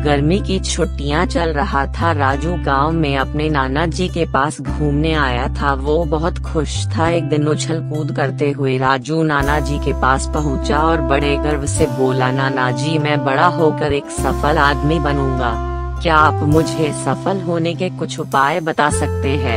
गर्मी की छुट्टियां चल रहा था। राजू गांव में अपने नाना जी के पास घूमने आया था। वो बहुत खुश था। एक दिन उछल कूद करते हुए राजू नाना जी के पास पहुंचा और बड़े गर्व से बोला, नाना जी, मैं बड़ा होकर एक सफल आदमी बनूंगा। क्या आप मुझे सफल होने के कुछ उपाय बता सकते हैं?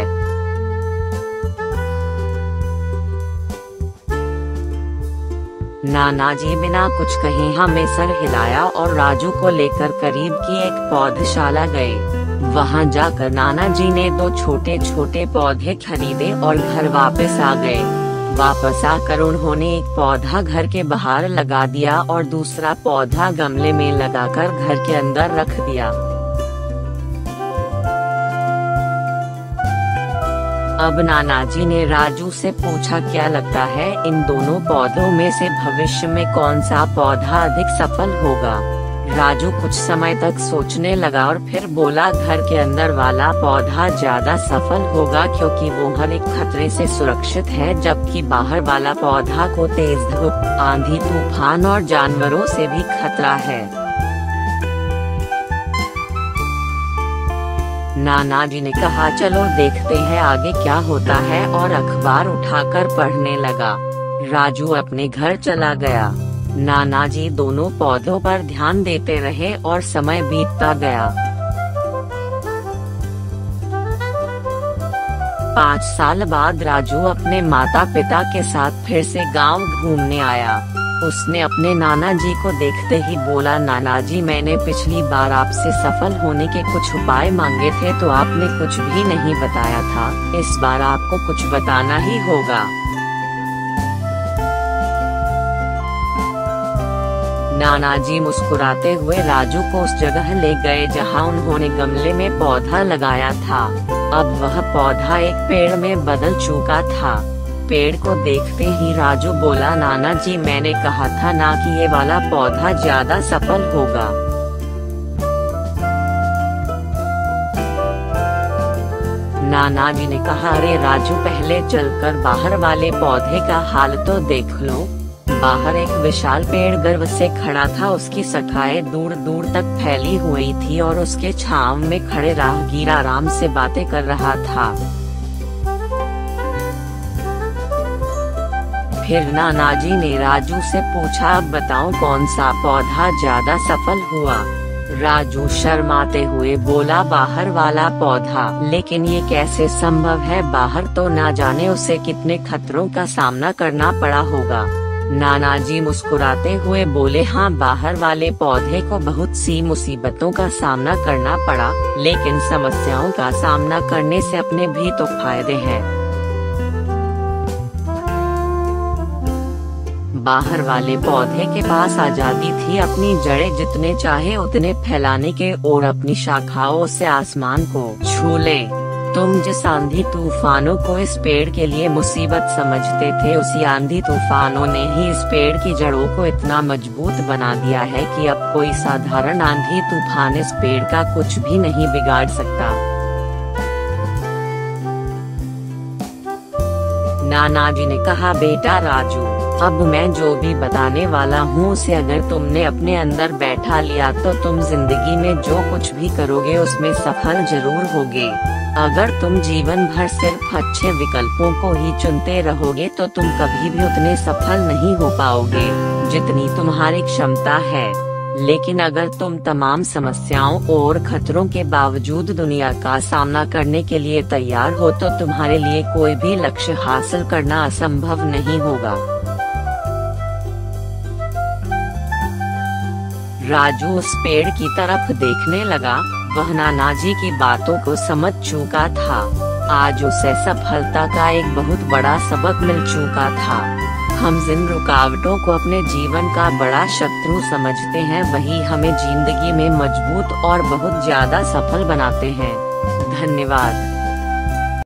नाना जी बिना कुछ कहे हमें सर हिलाया और राजू को लेकर करीब की एक पौधशाला गए। वहां जाकर नाना जी ने 2 छोटे छोटे पौधे खरीदे और घर वापस आ गए। वापस आकर उन्होंने एक पौधा घर के बाहर लगा दिया और दूसरा पौधा गमले में लगाकर घर के अंदर रख दिया। अब नाना जी ने राजू से पूछा, क्या लगता है इन दोनों पौधों में से भविष्य में कौन सा पौधा अधिक सफल होगा? राजू कुछ समय तक सोचने लगा और फिर बोला, घर के अंदर वाला पौधा ज्यादा सफल होगा क्योंकि वो हर एक खतरे से सुरक्षित है, जबकि बाहर वाला पौधा को तेज धूप, आंधी, तूफान और जानवरों से भी खतरा है। नाना जी ने कहा, चलो देखते हैं आगे क्या होता है, और अखबार उठाकर पढ़ने लगा। राजू अपने घर चला गया। नाना जी दोनों पौधों पर ध्यान देते रहे और समय बीतता गया। 5 साल बाद राजू अपने माता पिता के साथ फिर से गांव घूमने आया। उसने अपने नाना जी को देखते ही बोला, नाना जी, मैंने पिछली बार आपसे सफल होने के कुछ उपाय मांगे थे तो आपने कुछ भी नहीं बताया था। इस बार आपको कुछ बताना ही होगा। नाना जी मुस्कुराते हुए राजू को उस जगह ले गए जहां उन्होंने गमले में पौधा लगाया था। अब वह पौधा एक पेड़ में बदल चुका था। पेड़ को देखते ही राजू बोला, नाना जी, मैंने कहा था ना कि ये वाला पौधा ज्यादा सफल होगा। नाना जी ने कहा, अरे राजू, पहले चलकर बाहर वाले पौधे का हाल तो देख लो। बाहर एक विशाल पेड़ गर्व से खड़ा था। उसकी शाखाएं दूर दूर तक फैली हुई थी और उसके छांव में खड़े राहगीर आराम से बातें कर रहा था। फिर नाना जी ने राजू से पूछा, अब बताओ कौन सा पौधा ज्यादा सफल हुआ? राजू शर्माते हुए बोला, बाहर वाला पौधा। लेकिन ये कैसे संभव है? बाहर तो ना जाने उसे कितने खतरों का सामना करना पड़ा होगा। नाना जी मुस्कुराते हुए बोले, हाँ, बाहर वाले पौधे को बहुत सी मुसीबतों का सामना करना पड़ा, लेकिन समस्याओं का सामना करने से अपने भी तो फायदे हैं। बाहर वाले पौधे के पास आजादी थी अपनी जड़ें जितने चाहे उतने फैलाने के और अपनी शाखाओं से आसमान को छू ले। तुम जिस आंधी तूफानों को इस पेड़ के लिए मुसीबत समझते थे, उसी आंधी तूफानों ने ही इस पेड़ की जड़ों को इतना मजबूत बना दिया है कि अब कोई साधारण आंधी तूफान इस पेड़ का कुछ भी नहीं बिगाड़ सकता। नाना जी ने कहा, बेटा राजू, अब मैं जो भी बताने वाला हूँ उसे अगर तुमने अपने अंदर बैठा लिया तो तुम जिंदगी में जो कुछ भी करोगे उसमें सफल जरूर होगे। अगर तुम जीवन भर सिर्फ अच्छे विकल्पों को ही चुनते रहोगे तो तुम कभी भी उतने सफल नहीं हो पाओगे जितनी तुम्हारी क्षमता है। लेकिन अगर तुम तमाम समस्याओं और खतरों के बावजूद दुनिया का सामना करने के लिए तैयार हो तो तुम्हारे लिए कोई भी लक्ष्य हासिल करना असंभव नहीं होगा। राजू उस पेड़ की तरफ देखने लगा। वह नाना जी की बातों को समझ चुका था। आज उसे सफलता का एक बहुत बड़ा सबक मिल चुका था। हम जिन रुकावटों को अपने जीवन का बड़ा शत्रु समझते हैं वही हमें जिंदगी में मजबूत और बहुत ज्यादा सफल बनाते हैं। धन्यवाद।